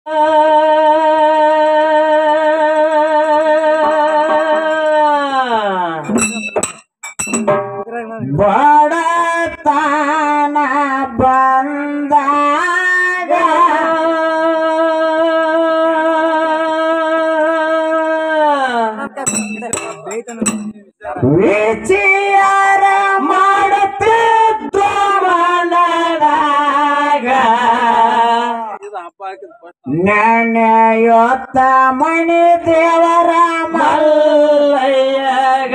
ಬಡತನ ಬಂದಾಗ ವಿಚಾರ ಮಾಡುತ್ತಿದ್ದ ಮನದಾಗ ನೆನೆಯೊತ್ತ ಮಣಿ ದೇವರ ಮಲ್ಲಯ್ಯಗ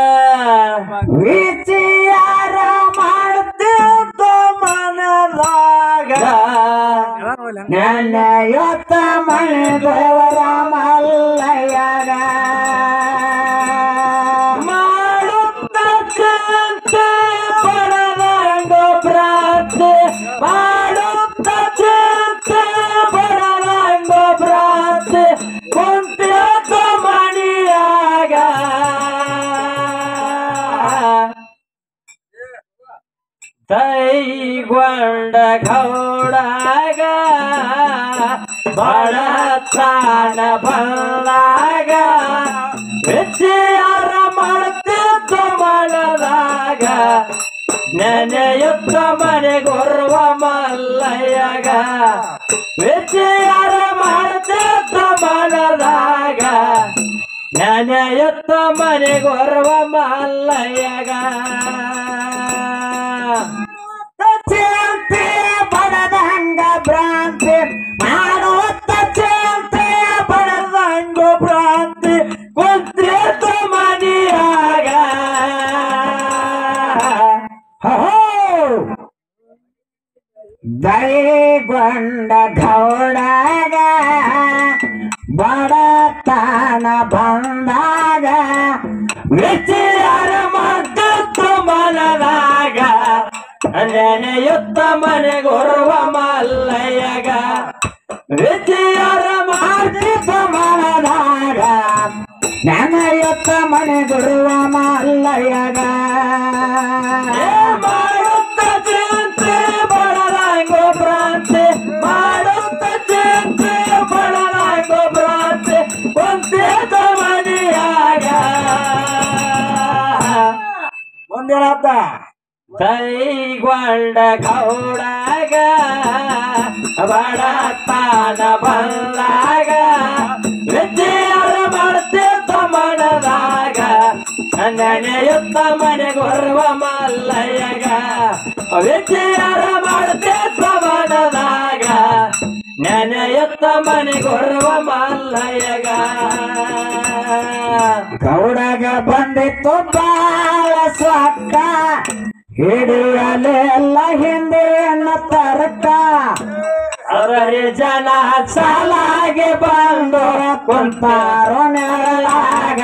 ವಿಚಾರ ಮಾಡುತ್ತಿದ್ದ ಮನದಾಗ ನೆನೆಯೊತ್ತ ಮಣಿ ದೇವರ ಮಲ್ಲಯ್ಯಗ ಮಾಡುತ್ತ ಚಿಂತೆ ಪಡದಂಗೋ ಪ್ರಾರ್ಥನೆ ಮಾಡುತ್ತ ಚಿಂತೆ ಪಡದಂಗೋ ಪ್ರಾರ್ಥನೆ ಕುಂತಿದ್ದ ಮಣಿಯಾಗ ದೈಗೊಂಡ ಗೌಡಾಗ ಬಡತನ ಬಂದಾಗ ವಿಚಾರ ಮಾಡುತ್ತಿದ್ದ ಮನದಾಗ ನೆನೆಯುತ್ತ ಮನೆಗೊರುವ ಮಲ್ಲಯ್ಯಗ ವಿಚಾರ ಮಾಡುತ್ತಿದ್ದ ಮನದಾಗ ನೆನೆಯುತ್ತ ಮನೆಗೊರುವ ಮಲ್ಲಯ್ಯಗ ಚಿಂತೆ ಪಡದಂಗ ಭ್ರಾಂತಿ ಮಾಡುತ್ತ ಚಿಂತೆ ಪಡದಂಗ ಭ್ರಾಂತಿ ಕುಂತಿದ್ದ ಮನೆಯಾಗ ದೈಗೊಂಡ ಗೌಡಾಗ ಬಡತನ ಬಂದಾಗ ವಿಚಾರ ಮಾಡುತ್ತ ಮನದಾಗ ನೆನೆಯುತ್ತ ಮನೆಗೊರುವ ಮಲ್ಲಯ್ಯಗ ವಿಚಾರ ಮಾಡುತ್ತ ಮನದಾಗ ನೆನೆಯುತ್ತ ಮನೆಗೊರುವ ಮಲ್ಲಯ್ಯಗ ಮಾಡುತ್ತ ಚಿಂತೆ ಬಡದಂಗೋ ಭ್ರಾಂತಿ ಮಾಡುತ್ತ ಚಿಂತೆ ಬಡದಂಗೋ ಭ್ರಾಂತಿ ಕುಂತಿದ್ದ ಮನೆಯಾಗ ಮುಂದಿನ ದೈಗೊಂಡ ಗೌಡಾಗ ಬಡತನ ಬಂದಾಗ ವಿಚಾರ ಮಾಡುತ್ತಿದ್ದ ಮನದಾಗ ನೆನೆಯುತ್ತ ಮನೆಗೊರುವ ಮಲ್ಲಯ್ಯಗ ವಿಚಾರ ಮಾಡುತ್ತಿದ್ದ ಮನದಾಗ ನೆನೆಯುತ್ತ ಮನೆಗೊರುವ ಮಲ್ಲಯ್ಯಗ ಗೌಡಗ ಬಂದಿತ್ತು ಬಾಳ ಸ್ವಕ್ಕ ಹಿಡಿಯಲೆಲ್ಲ ಹಿಂದೇನ ತರ್ಕ ಅವರೇ ಜನ ಸಾಲಾಗಿ ಬಂದು ಕುಂತಾರೋ ನೆರಳಾಗ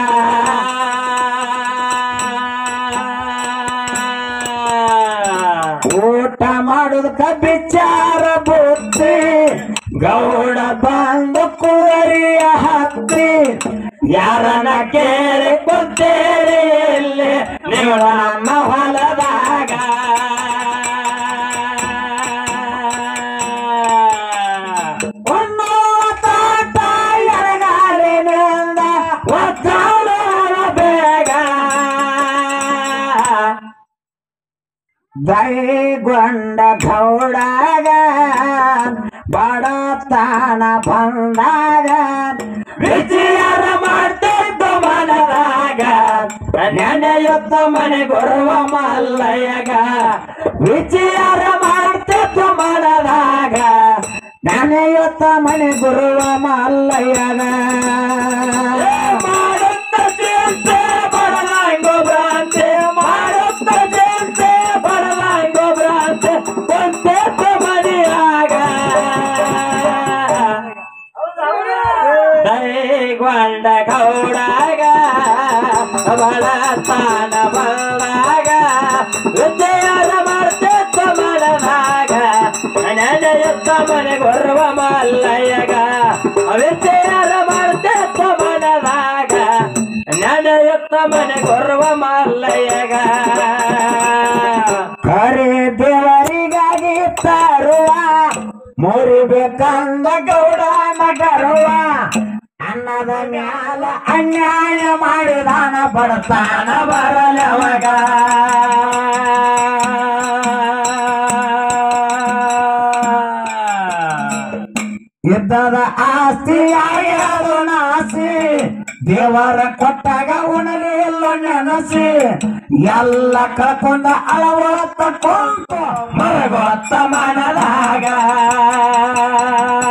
ಊಟ ಮಾಡುದಕ್ಕ ವಿಚಾರ ಬುದ್ಧಿ ಗೌಡ ಬಂದು ಕುರಿಯ ಹತ್ತಿ ಯಾರನ್ನ ಕೇಳಿ ಕುಂತೇರಿ ಇಲ್ಲಿ ನೀವು ನಮ್ಮ ಹೊಲದಾಗ ತಾಟ ಎಡಗಾಲಿನಿಂದ ಒತ್ತಾಳ ಬೇಗ ದೈಗೊಂಡ ಗೌಡಾಗ ಬಡತನ ಬಂದಾಗ ವಿಚಾರ ಮಾಡ್ತಿದ್ದ ಮನದಾಗ ನೆನೆಯುತ್ತ ಮನೆಗೊರುವ ಮಲ್ಲಯ್ಯಗ ವಿಚಾರ ಮಾಡ್ತಿದ್ದ ಮನದಾಗ ನೆನೆಯುತ್ತ ಮನೆಗೊರುವ ಮಲ್ಲಯ್ಯಗ ಮಾಡುತ್ತ ಚಿಂತೆ ಬಡದಂಗೋ ಭ್ರಾಂತಿ ಮಾಡುತ್ತ ಚಿಂತೆ ಬಡದಂಗೋ ಭ್ರಾಂತಿ ಕುಂತಿದ್ದ ಮನೆಯಾಗ ದೈಗೊಂಡ ಗೌಡಾಗ ಬಡತನ ಬಂದಾಗ ವಿಚಾರ ಮಾಡ್ತಿದ್ದ ಮನದಾಗ ನೆನೆಯುತ್ತ ಮನೆಗೊರುವ ಮಲ್ಲಯ್ಯಗ ವಿಚಾರ ಮಾಡ್ತಿದ್ದ ಮನದಾಗ ನೆನೆಯುತ್ತ ಮನೆಗೊರುವ ಮಲ್ಲಯ್ಯಗ ಕರೆ ದೇವರಿಗಾಗಿ ತರುವ ಮುರಿಬೇಕಂದ ಕಳ್ಕೊಂಡ ಗೌಡನ ಗರ್ವ ಅನ್ನದ ಮ್ಯಾಲ ಅನ್ಯಾಯ ಮಾಡಿದಾನ ಬಡತಾನ ಬರಲವಾಗ ಇದ್ದದ ಆಸ್ತಿಯಾಗಿ ಅದು ನಾಸಿ ದೇವರ ಕೊಟ್ಟಾಗ ಉಣಲಿ ಇಲ್ಲ ನೆನಸಿ ಎಲ್ಲ ಕಳ್ಕೊಂಡ ಅಳವತ್ತ ಕುಂತು ಮರಗೊತ್ತ ಮನದಾಗ